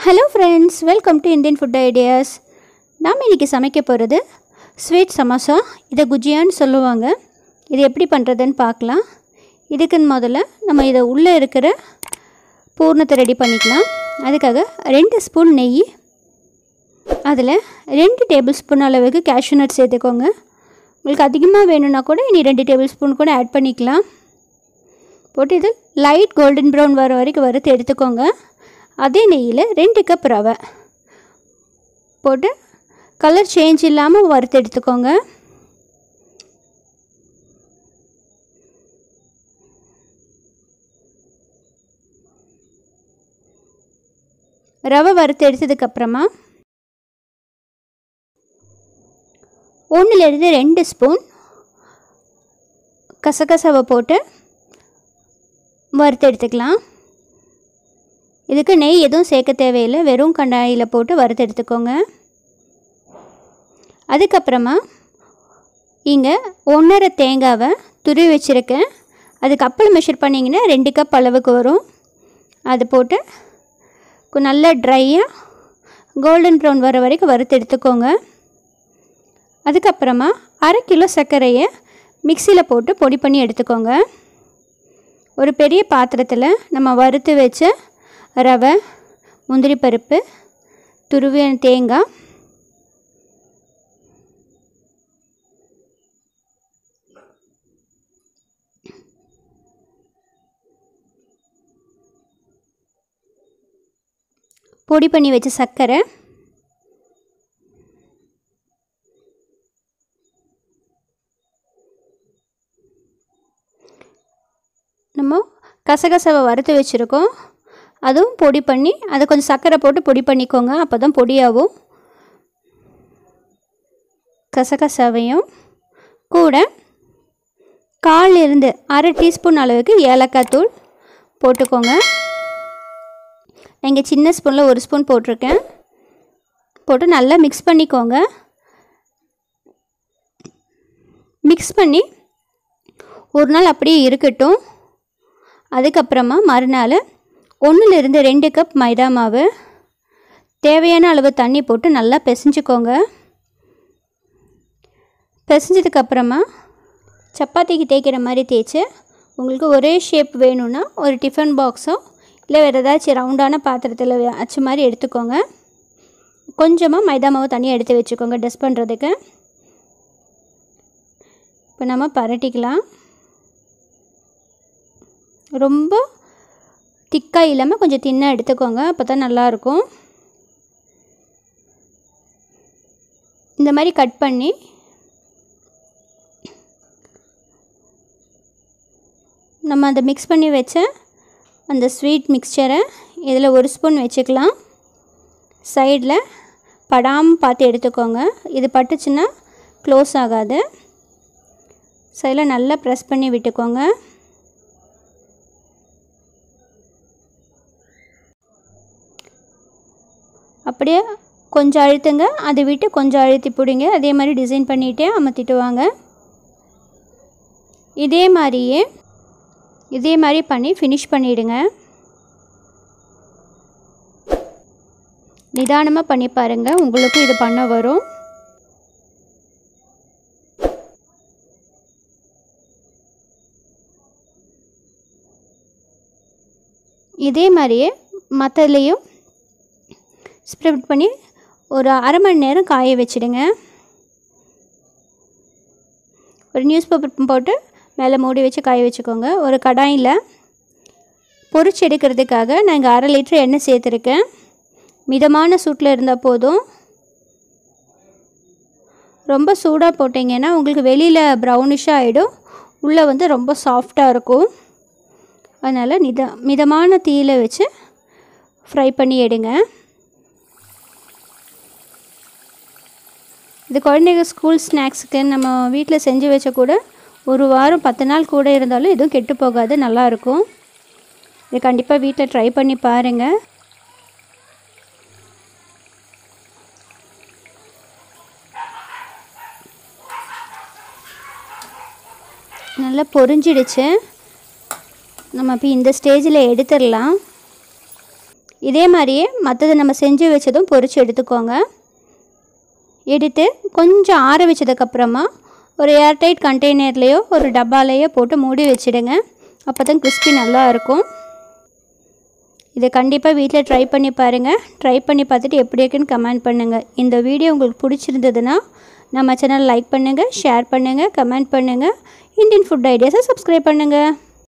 Hello friends, welcome to Indian food ideas. நாம் இன்றைக்கி சமைக்க போகிறது ஸ்வீட் சமோசா. இதை குஜியான்னு சொல்லுவாங்க. இது எப்படி பண்ணுறதுன்னு பார்க்கலாம். இதுக்குன்னு முதல்ல நம்ம இதை உள்ளே இருக்கிற பூர்ணத்தை ரெடி பண்ணிக்கலாம். அதுக்காக 2 ஸ்பூன் நெய், அதில் 2 டேபிள் ஸ்பூன் அளவுக்கு கேஷ்யூ நட் சேர்த்துக்கோங்க. உங்களுக்கு அதிகமாக வேணும்னா கூட இனி 2 டேபிள் ஸ்பூன் கூட ஆட் பண்ணிக்கலாம். போட்டு இது லைட் கோல்டன் ப்ரௌன் வர வரைக்கும் வறுத்து எடுத்துக்கோங்க. அதே நெய்யில் 2 கப் ரவை போட்டு கலர் சேஞ்ச் இல்லாமல் வறுத்து எடுத்துக்கோங்க. ரவை வறுத்து எடுத்ததுக்கப்புறமா 1லேருந்து 2 ஸ்பூன் கசகசாவை போட்டு வறுத்து எடுத்துக்கலாம். இதுக்கு நெய் எதுவும் சேர்க்க தேவையில்லை, வெறும் கடாயில் போட்டு வறுத்து எடுத்துக்கோங்க. அதுக்கப்புறமா இங்கே 1.5 தேங்காவை துருவி வச்சுருக்கேன். அதுக்கு அப்புறம் மெஷர் பண்ணிங்கன்னா 2 கப் அளவுக்கு வரும். அது போட்டு நல்லா ட்ரையாக கோல்டன் ப்ரௌன் வர வரைக்கும் வறுத்து எடுத்துக்கோங்க. அதுக்கப்புறமா 1/2 கிலோ சர்க்கரையை மிக்சியில் போட்டு பொடி பண்ணி எடுத்துக்கோங்க. ஒரு பெரிய பாத்திரத்தில் நம்ம வறுத்து வச்ச ரவை, முந்திரி பருப்பு, துருவிய தேங்காய், பொடி பண்ணி வச்ச சர்க்கரை, நம்ம கசகசாவை வறுத்து வச்சுருக்கோம், அதுவும் பொடி பண்ணி அதை கொஞ்சம் சர்க்கரை போட்டு பொடி பண்ணிக்கோங்க. அப்போ தான் பொடியாகும். கசகசாவையும் கூட 1/4 1/2 டீஸ்பூன் அளவுக்கு ஏலக்காய் தூள் போட்டுக்கோங்க. இங்கே சின்ன ஸ்பூனில் 1 ஸ்பூன் போட்டிருக்கேன். போட்டு நல்லா மிக்ஸ் பண்ணிக்கோங்க. மிக்ஸ் பண்ணி ஒரு நாள் அப்படியே இருக்கட்டும். அதுக்கப்புறமா மறுநாள் 1லேருந்து 2 கப் மைதா மாவு, தேவையான அளவு தண்ணி போட்டு நல்லா பிசைஞ்சுக்கோங்க. பிசைஞ்சதுக்கப்புறமா சப்பாத்திக்கு தேய்க்கிற மாதிரி தேய்ச்சி, உங்களுக்கு ஒரே ஷேப் வேணும்னா ஒரு டிஃபன் பாக்ஸோ இல்லை வேறு ஏதாச்சும் ரவுண்டான பாத்திரத்தில் அச்சு மாதிரி எடுத்துக்கோங்க. கொஞ்சமாக மைதா மாவு தனியாக எடுத்து வச்சுக்கோங்க டஸ்ட் பண்ணுறதுக்கு. இப்போ நம்ம பரட்டிக்கலாம். ரொம்ப திக்காக இல்லாமல் கொஞ்சம் தின்னாக எடுத்துக்கோங்க, அப்போ தான் நல்லாயிருக்கும். இந்த மாதிரி கட் பண்ணி நம்ம அதை மிக்ஸ் பண்ணி வச்ச அந்த ஸ்வீட் மிக்சரை இதில் 1 ஸ்பூன் வச்சுக்கலாம். சைடில் படாமல் பார்த்து எடுத்துக்கோங்க. இது பட்டுச்சுன்னா க்ளோஸ் ஆகாது. சைடில் நல்லா ப்ரெஸ் பண்ணி விட்டுக்கோங்க. அப்படியே கொஞ்சம் அழுத்துங்க, அதை விட்டு கொஞ்சம் அழுத்தி பிடிங்க. அதே மாதிரி டிசைன் பண்ணிகிட்டே அமர்த்திட்டு வாங்க. இதே மாதிரி பண்ணி ஃபினிஷ் பண்ணிவிடுங்க. நிதானமாக பண்ணி பாருங்கள், உங்களுக்கும் இது பண்ண வரும். இதே மாதிரியே மற்றதுலேயும் ஸ்ப்ரெட் பண்ணி ஒரு 1/2 மணி நேரம் காய வச்சுடுங்க. ஒரு நியூஸ் பேப்பர் போட்டு மேலே மூடி வச்சு காய வச்சுக்கோங்க. ஒரு கடாயில் பொரிச்சு எடுக்கிறதுக்காக நான் இங்கே 1/2 லிட்டர் எண்ணெய் சேர்த்துருக்கேன். மிதமான சூட்டில் இருந்தால் போதும். ரொம்ப சூடாக போட்டிங்கன்னா உங்களுக்கு வெளியில் ப்ரௌனிஷாக ஆகிடும், உள்ளே ரொம்ப சாஃப்டாக இருக்கும். அதனால் மிதமான தீயில் வச்சு ஃப்ரை பண்ணி எடுங்க. இது குழந்தைங்க ஸ்கூல் ஸ்நாக்ஸுக்கு நம்ம வீட்டில் செஞ்சு வச்ச கூட 1 வாரம் 10 நாள் கூட இருந்தாலும் எதுவும் கெட்டு போகாது, நல்லாயிருக்கும். இது கண்டிப்பாக வீட்டில் ட்ரை பண்ணி பாருங்கள். நல்லா பொரிஞ்சிடுச்சு. நம்ம இப்போ இந்த ஸ்டேஜில் எடுத்துடலாம். இதே மாதிரியே மற்றது நம்ம செஞ்சு வச்சதும் பொரித்து எடுத்துக்கோங்க. எடுத்து கொஞ்சம் ஆற வச்சதுக்கப்புறமா ஒரு ஏர்டைட் கண்டெய்னர்லேயோ ஒரு டப்பாலேயோ போட்டு மூடி வச்சுடுங்க. அப்போ தான் கிறிஸ்பி நல்லா இருக்கும். இதை கண்டிப்பாக வீட்டில் ட்ரை பண்ணி பாருங்கள். ட்ரை பண்ணி பார்த்துட்டு எப்படி இருக்குன்னு கமெண்ட் பண்ணுங்கள். இந்த வீடியோ உங்களுக்கு பிடிச்சிருந்ததுன்னா நம்ம சேனல் லைக் பண்ணுங்கள், ஷேர் பண்ணுங்கள், கமெண்ட் பண்ணுங்கள். இந்தியன் ஃபுட் ஐடியாஸை சப்ஸ்கிரைப் பண்ணுங்கள்.